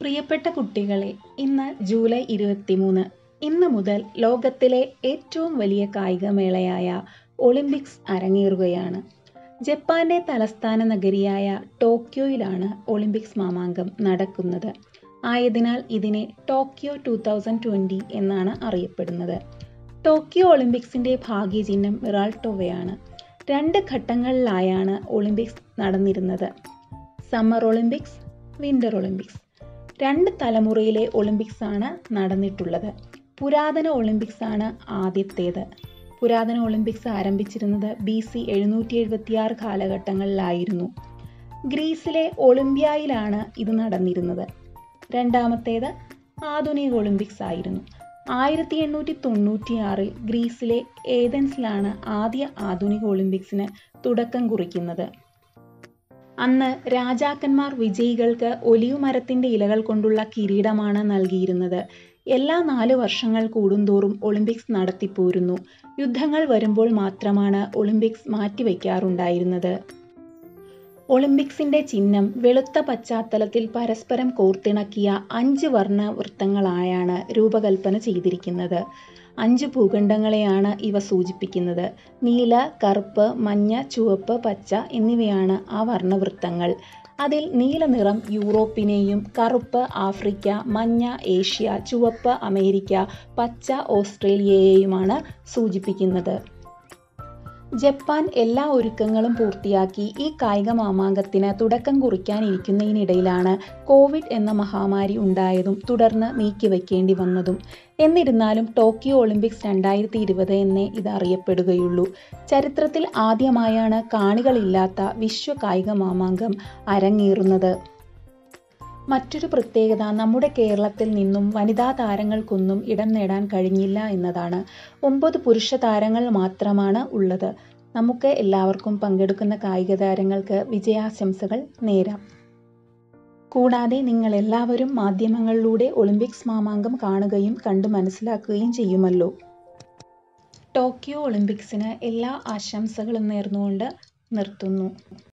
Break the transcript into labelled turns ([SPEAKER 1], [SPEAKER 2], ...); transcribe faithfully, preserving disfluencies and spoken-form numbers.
[SPEAKER 1] പ്രിയപ്പെട്ട കുട്ടികളെ, ഇന്ന് ജൂലൈ ഇരുപത്തിമൂന്ന്. ഇന്ന് മുതൽ ലോകത്തിലെ ഏറ്റവും വലിയ കായികമേളയായ ഒളിമ്പിക്സ് അരങ്ങേറുകയാണ്. ജപ്പാന്റെ തലസ്ഥാന നഗരിയായ ടോക്കിയോയിലാണ് ഒളിമ്പിക്സ് മാമാങ്കം നടക്കുന്നത്. ആയതിനാൽ ഇതിനെ ടോക്കിയോ ടു തൗസൻഡ് ട്വന്റി എന്നാണ് അറിയപ്പെടുന്നത്. ടോക്കിയോ ഒളിമ്പിക്സിന്റെ ഭാഗ്യചിഹ്നം മിറാൾട്ടോവയാണ്. രണ്ട് ഘട്ടങ്ങളിലായാണ് ഒളിമ്പിക്സ് നടന്നിരുന്നത്: സമ്മർ ഒളിമ്പിക്സ്, വിന്റർ ഒളിമ്പിക്സ്. രണ്ട് തലമുറയിലെ ഒളിമ്പിക്സ് ആണ് നടന്നിട്ടുള്ളത്. പുരാതന ഒളിമ്പിക്സ് ആണ് ആദ്യത്തേത്. പുരാതന ഒളിമ്പിക്സ് ആരംഭിച്ചിരുന്നത് ബി സി എഴുന്നൂറ്റി എഴുപത്തിയാറ് കാലഘട്ടങ്ങളിലായിരുന്നു. ഗ്രീസിലെ ഒളിമ്പ്യായിലാണ് ഇത് നടന്നിരുന്നത്. രണ്ടാമത്തേത് ആധുനിക ഒളിമ്പിക്സ് ആയിരുന്നു. ആയിരത്തി എണ്ണൂറ്റി തൊണ്ണൂറ്റി ആറിൽ ഗ്രീസിലെ ഏതൻസിലാണ് ആദ്യ ആധുനിക ഒളിമ്പിക്സിന് തുടക്കം കുറിക്കുന്നത്. അന്ന് രാജാക്കന്മാർ വിജയികൾക്ക് ഒലിവ് മരത്തിന്റെ ഇലകൾ കൊണ്ടുള്ള കിരീടമാണ് നൽകിയിരുന്നത്. എല്ലാ നാല് വർഷങ്ങൾ കൂടുന്തോറും ഒളിമ്പിക്സ് നടത്തിപ്പോരുന്നു. യുദ്ധങ്ങൾ വരുമ്പോൾ മാത്രമാണ് ഒളിമ്പിക്സ് മാറ്റിവെക്കാറുണ്ടായിരുന്നത്. ഒളിമ്പിക്സിന്റെ ചിഹ്നം വെളുത്ത പശ്ചാത്തലത്തിൽ പരസ്പരം കോർത്തിണക്കിയ അഞ്ച് വർണ്ണ വൃത്തങ്ങളായാണ് രൂപകൽപ്പന ചെയ്തിരിക്കുന്നത്. അഞ്ച് ഭൂഖണ്ഡങ്ങളെയാണ് ഇവ സൂചിപ്പിക്കുന്നത്. നീല, കറുപ്പ്, മഞ്ഞ, ചുവപ്പ്, പച്ച എന്നിവയാണ് ആ വർണ്ണവൃത്തങ്ങൾ. അതിൽ നീല നിറം യൂറോപ്പിനെയും, കറുപ്പ് ആഫ്രിക്ക, മഞ്ഞ ഏഷ്യ, ചുവപ്പ് അമേരിക്ക, പച്ച ഓസ്ട്രേലിയയെയുമാണ് സൂചിപ്പിക്കുന്നത്. ജപ്പാൻ എല്ലാ ഒരുക്കങ്ങളും പൂർത്തിയാക്കി ഈ കായിക മാമാങ്കത്തിന് തുടക്കം കുറിക്കാനിരിക്കുന്നതിനിടയിലാണ് കോവിഡ് എന്ന മഹാമാരി ഉണ്ടായതും തുടർന്ന് നീക്കിവെക്കേണ്ടി വന്നതും. എന്നിരുന്നാലും ടോക്കിയോ ഒളിമ്പിക്സ് രണ്ടായിരത്തി ഇരുപത് എന്നേ ഇത് അറിയപ്പെടുകയുള്ളൂ. ചരിത്രത്തിൽ ആദ്യമായാണ് കാണികളില്ലാത്ത വിശ്വ കായിക മാമാങ്കം അരങ്ങേറുന്നത്. മറ്റൊരു പ്രത്യേകത നമ്മുടെ കേരളത്തിൽ നിന്നും വനിതാ താരങ്ങൾക്കൊന്നും ഇടം നേടാൻ കഴിഞ്ഞില്ല എന്നതാണ്. ഒമ്പത് പുരുഷ താരങ്ങൾ മാത്രമാണ് ഉള്ളത്. നമുക്ക് എല്ലാവർക്കും പങ്കെടുക്കുന്ന കായിക താരങ്ങൾക്ക് വിജയാശംസകൾ നേരാം. കൂടാതെ നിങ്ങൾ എല്ലാവരും മാധ്യമങ്ങളിലൂടെ ഒളിമ്പിക്സ് മാമാങ്കം കാണുകയും കണ്ടു മനസ്സിലാക്കുകയും ചെയ്യുമല്ലോ. ടോക്കിയോ ഒളിമ്പിക്സിന് എല്ലാ ആശംസകളും നേർന്നുകൊണ്ട് നിർത്തുന്നു.